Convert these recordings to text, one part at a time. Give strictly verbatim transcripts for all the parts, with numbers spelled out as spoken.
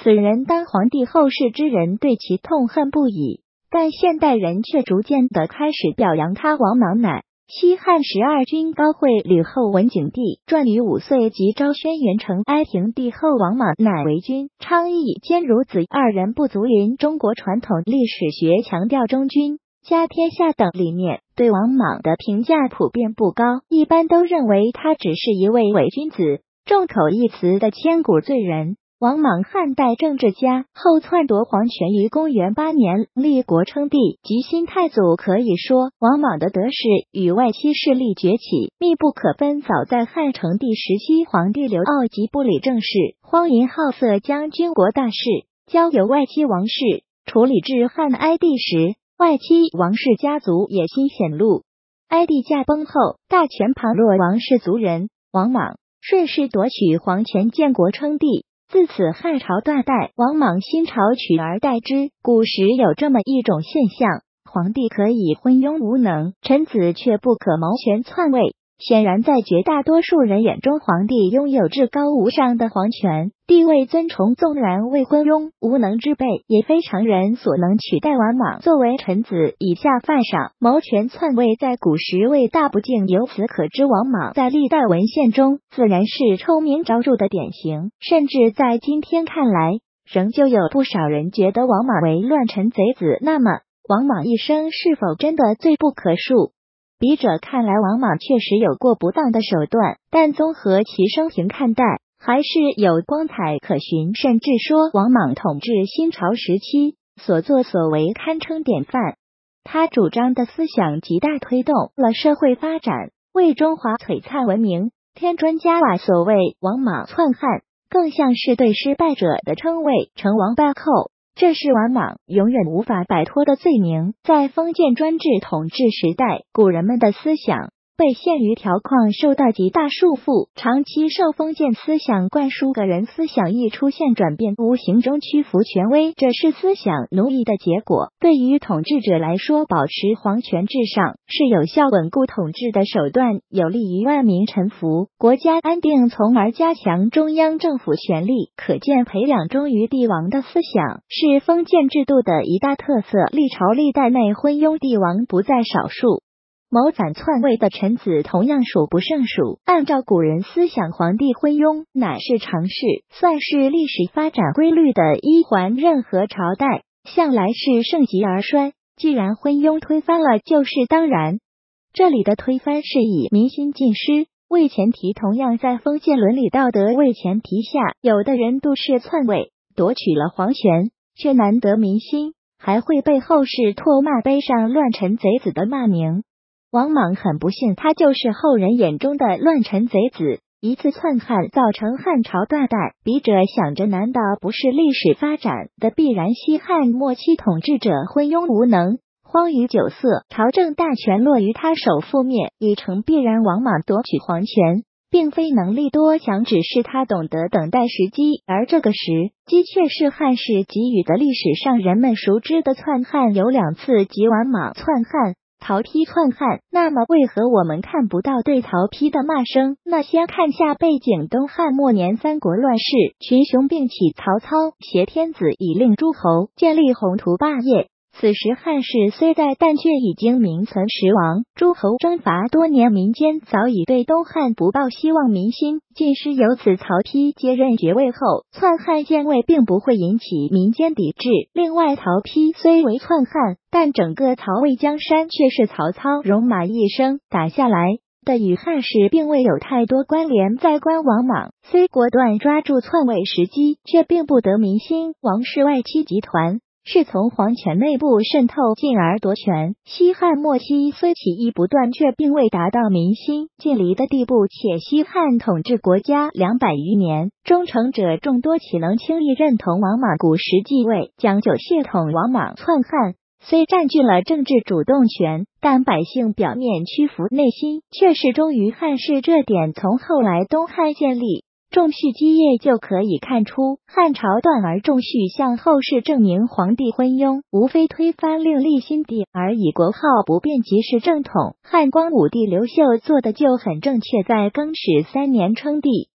此人当皇帝后世之人对其痛恨不已，但现代人却逐渐地开始表扬他。王莽乃西汉十二军高会吕后文景帝传于五岁即昭宣元成哀平帝后，王莽乃为君。昌邑兼孺子二人不足云。中国传统历史学强调忠君家天下等理念，对王莽的评价普遍不高，一般都认为他只是一位伪君子，众口一词的千古罪人。王莽汉代政治家，后篡夺皇权于公元八年，立国称帝即新太祖。可以说，王莽的得势与外戚势力崛起密不可分。早在汉成帝时期，皇帝刘骜即不理政事，荒淫好色，将军国大事交由外戚王室处理。至汉哀帝时，外戚王室家族野心显露，哀帝驾崩后，大权旁落王氏族人，王莽顺势夺取皇权，建国称帝。自此汉朝断代，王莽新朝取而代之。古时有这么一种现象，皇帝可以昏庸无能，臣子却不可谋权篡位。显然在绝大多数人眼中，皇帝拥有至高无上的皇权，地位尊崇，纵然为昏庸无能之辈，也非常人所能取代。王莽作为臣子以下犯上，谋权篡位，在古时为大不敬。由此可知，王莽在历代文献中自然是臭名昭著的典型，甚至在今天看来，仍旧有不少人觉得王莽为乱臣贼子。那么，王莽一生是否真的罪不可恕？笔者看来，王莽确实有过不当的手段，但综合其生平看待，还是有光彩可循。甚至说，王莽统治新朝时期所作所为堪称典范。他主张的思想极大推动了社会发展，为中华璀璨文明添砖加瓦。所谓王莽篡汉，更像是对失败者的称谓，成王败寇。这是王莽永远无法摆脱的罪名。在封建专制统治时代，古人们的思想被限于条框，受到极大束缚，长期受封建思想灌输，个人思想易出现转变，无形中屈服权威，这是思想奴役的结果。对于统治者来说，保持皇权至上是有效稳固统治的手段，有利于万民臣服，国家安定，从而加强中央政府权力。可见，培养忠于帝王的思想是封建制度的一大特色。历朝历代内昏庸帝王不在少数，谋反篡位的臣子同样数不胜数。按照古人思想，皇帝昏庸乃是常事，算是历史发展规律的一环。任何朝代向来是盛极而衰，既然昏庸推翻了，就是当然。这里的推翻是以民心尽失为前提，同样在封建伦理道德为前提下，有的人杜氏篡位，夺取了皇权，却难得民心，还会被后世唾骂，背上乱臣贼子的骂名。王莽很不幸，他就是后人眼中的乱臣贼子。一次篡汉造成汉朝断代，笔者想着，难道不是历史发展的必然？西汉末期统治者昏庸无能，荒蕪酒色，朝政大权落于他手，覆灭已成必然。王莽夺取皇权，并非能力多强，只是他懂得等待时机，而这个时机却是汉室给予的。历史上人们熟知的篡汉有两次，即王莽篡汉、曹丕篡汉。那么为何我们看不到对曹丕的骂声？那先看下背景。东汉末年，三国乱世，群雄并起，曹操挟天子以令诸侯，建立宏图霸业。此时汉室虽在，但却已经名存实亡。诸侯征伐多年，民间早已对东汉不抱希望，民心尽失。由此，曹丕接任爵位后，篡汉建位并不会引起民间抵制。另外，曹丕虽为篡汉，但整个曹魏江山却是曹操戎马一生打下来的，与汉室并未有太多关联。在观王莽虽果断抓住篡位时机，却并不得民心。王室外戚集团是从皇权内部渗透，进而夺权。西汉末期虽起义不断，却并未达到民心尽离的地步。且西汉统治国家两百余年，忠诚者众多，岂能轻易认同王莽古时继位，讲究血统？王莽篡汉虽占据了政治主动权，但百姓表面屈服，内心却是忠于汉室。这点从后来东汉建立仲绪基业就可以看出。汉朝断而仲绪向后世证明皇帝昏庸，无非推翻另立新帝，而以国号不变即是正统。汉光武帝刘秀做的就很正确，在更始三年称帝，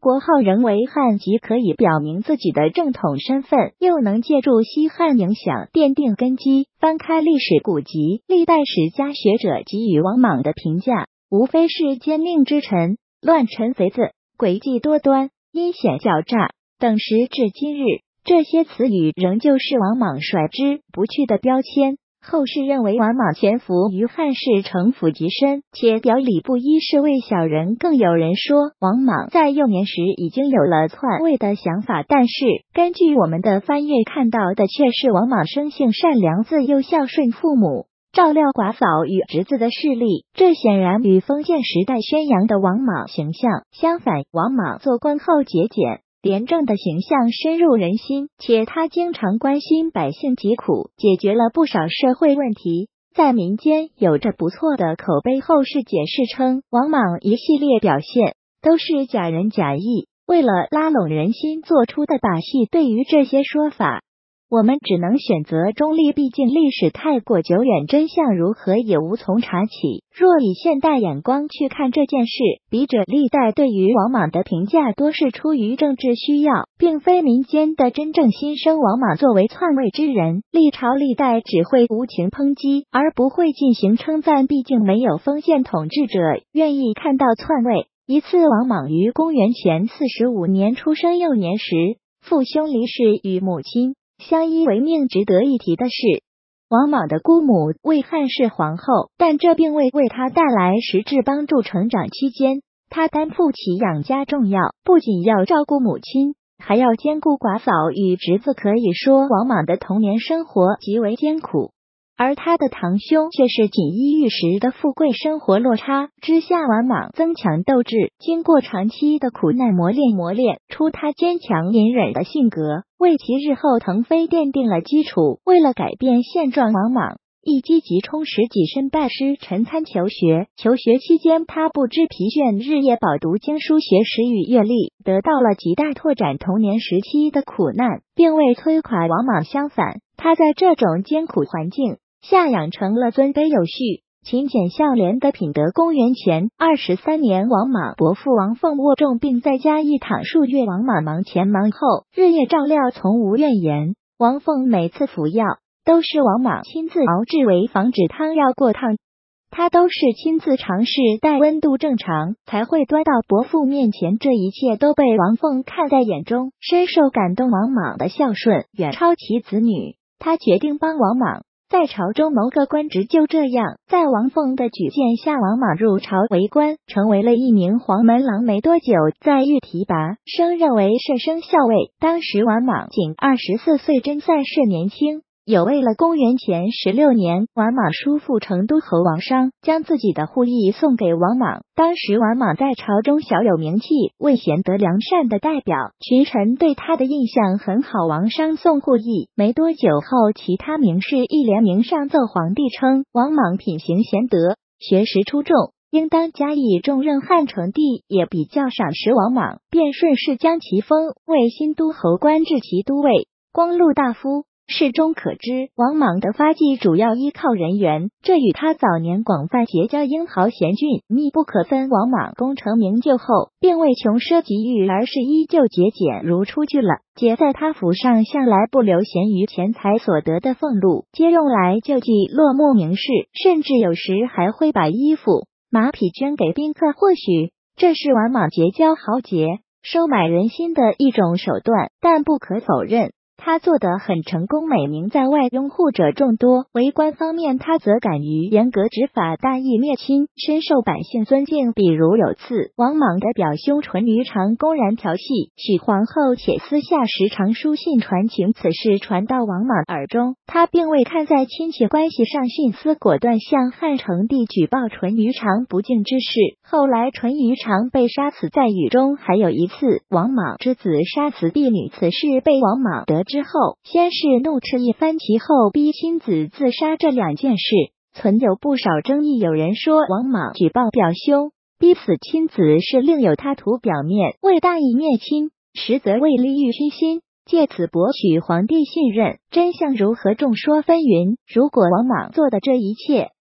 国号仍为汉即可以表明自己的正统身份，又能借助西汉影响奠定根基。翻开历史古籍，历代史家学者给予王莽的评价，无非是奸佞之臣、乱臣贼子、诡计多端、阴险狡诈等。时至今日，这些词语仍旧是王莽甩之不去的标签。后世认为王莽潜伏于汉室，城府极深，且表里不一，是为小人。更有人说王莽在幼年时已经有了篡位的想法，但是根据我们的翻阅看到的却是王莽生性善良，自幼孝顺父母，照料寡嫂与侄子的事例，这显然与封建时代宣扬的王莽形象相反。王莽做官后节俭廉政的形象深入人心，且他经常关心百姓疾苦，解决了不少社会问题，在民间有着不错的口碑。后世解释称，王莽一系列表现都是假仁假义，为了拉拢人心做出的把戏。对于这些说法，我们只能选择中立，毕竟历史太过久远，真相如何也无从查起。若以现代眼光去看这件事，笔者历代对于王莽的评价多是出于政治需要，并非民间的真正心声。王莽作为篡位之人，历朝历代只会无情抨击，而不会进行称赞，毕竟没有封建统治者愿意看到篡位。一次，王莽于公元前四十五年出生，幼年时父兄离世，与母亲相依为命。值得一提的是，王莽的姑母为汉室皇后，但这并未为他带来实质帮助。成长期间，他担负起养家重要，不仅要照顾母亲，还要兼顾寡嫂与侄子。可以说，王莽的童年生活极为艰苦，而他的堂兄却是锦衣玉食的富贵生活。落差之下，王莽增强斗志，经过长期的苦难磨练，磨练出他坚强隐忍的性格，为其日后腾飞奠定了基础。为了改变现状，王莽亦积极充实己身，拜师陈参求学。求学期间，他不知疲倦，日夜饱读经书，学识与阅历得到了极大拓展。童年时期的苦难并未摧垮王莽，相反，他在这种艰苦环境下养成了尊卑有序、勤俭孝廉的品德。公元前二十三年，王莽伯父王凤卧重病，在家一躺数月，王莽忙前忙后，日夜照料，从无怨言。王凤每次服药都是王莽亲自熬制，为防止汤药过烫，他都是亲自尝试，待温度正常才会端到伯父面前。这一切都被王凤看在眼中，深受感动。王莽的孝顺远超其子女，他决定帮王莽在朝中谋个官职。就这样，在王凤的举荐下，王莽入朝为官，成为了一名黄门郎。没多久，在御提拔，升任为摄生校尉。当时王莽仅二十四岁，真算是年轻有为了。公元前十六年，王莽叔父成都侯王商将自己的护翼送给王莽。当时王莽在朝中小有名气，为贤德良善的代表，群臣对他的印象很好。王商送护翼没多久后，其他名士一联名上奏皇帝，称王莽品行贤德，学识出众，应当加以重任。汉成帝也比较赏识王莽，便顺势将其封为新都侯，官至骑都尉、光禄大夫。事中可知，王莽的发迹主要依靠人缘，这与他早年广泛结交英豪贤俊密不可分。王莽功成名就后，并未穷奢极欲，而是依旧节俭如初。去了节在他府上向来不流闲于钱财所得的俸禄，皆用来救济落寞名士，甚至有时还会把衣服、马匹捐给宾客。或许这是王莽结交豪杰、收买人心的一种手段，但不可否认，他做得很成功，美名在外，拥护者众多。为官方面，他则敢于严格执法，大义灭亲，深受百姓尊敬。比如有次，王莽的表兄淳于长公然调戏许皇后，且私下时常书信传情，此事传到王莽耳中，他并未看在亲戚关系上徇私，果断向汉成帝举报淳于长不敬之事。后来淳于长被杀，死在狱中。还有一次，王莽之子杀死婢女，此事被王莽得知后，先是怒斥一番，其后逼亲子自杀。这两件事存有不少争议，有人说王莽举报表兄逼死亲子是另有他图，表面为大义灭亲，实则为利欲熏心，借此博取皇帝信任。真相如何，众说纷纭。如果王莽做的这一切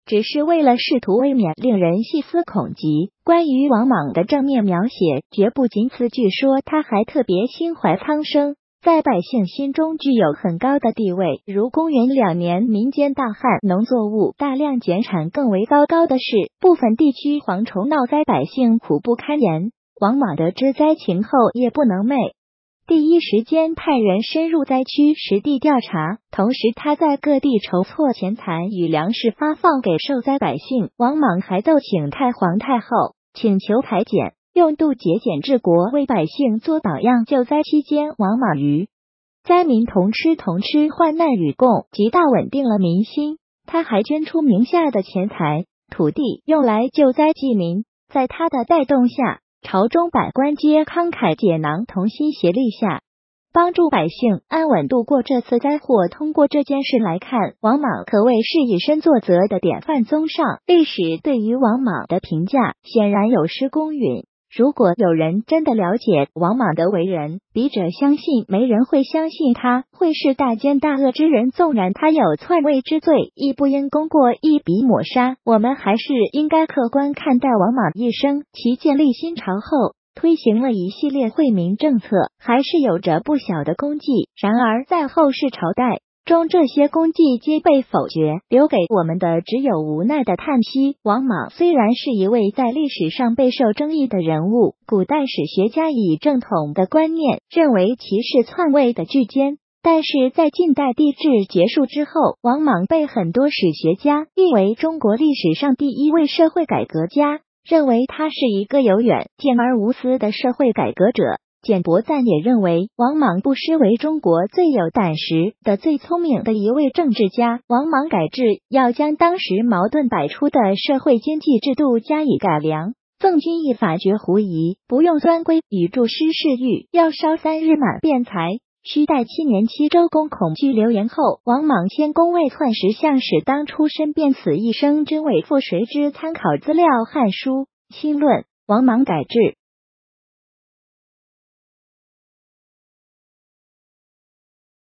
只是为了试图未免令人细思恐极。关于王莽的正面描写绝不仅此，据说他还特别心怀苍生，在百姓心中具有很高的地位。如公元两年，民间大旱，农作物大量减产。更为糟糕的是，部分地区蝗虫闹灾，百姓苦不堪言。王莽得知灾情后，夜不能寐，第一时间派人深入灾区实地调查，同时他在各地筹措钱财与粮食发放给受灾百姓。王莽还奏请太皇太后，请求裁减，用度节俭治国，为百姓做榜样。救灾期间，王莽与灾民同吃同吃，患难与共，极大稳定了民心。他还捐出名下的钱财、土地，用来救灾济民。在他的带动下，朝中百官皆慷慨解囊，同心协力下，帮助百姓安稳度过这次灾祸。通过这件事来看，王莽可谓是以身作则的典范。综上，历史对于王莽的评价显然有失公允。如果有人真的了解王莽的为人，笔者相信没人会相信他会是大奸大恶之人。纵然他有篡位之罪，亦不应功过一笔抹杀。我们还是应该客观看待王莽一生。其建立新朝后，推行了一系列惠民政策，还是有着不小的功绩。然而在后世朝代中，这些功绩皆被否决，留给我们的只有无奈的叹息。王莽虽然是一位在历史上备受争议的人物，古代史学家以正统的观念认为其是篡位的巨奸，但是在近代帝制结束之后，王莽被很多史学家誉为中国历史上第一位社会改革家，认为他是一个有远见而无私的社会改革者。简伯赞也认为，王莽不失为中国最有胆识的、最聪明的一位政治家。王莽改制要将当时矛盾百出的社会经济制度加以改良，赠军一法，绝狐疑，不用钻规，与注师侍御，要烧三日满辩才，须待七年期。周公恐惧流言后，王莽迁宫尉篡时相使，当初申辩此一生真伪复谁之？参考资料：汉书·清论。王莽改制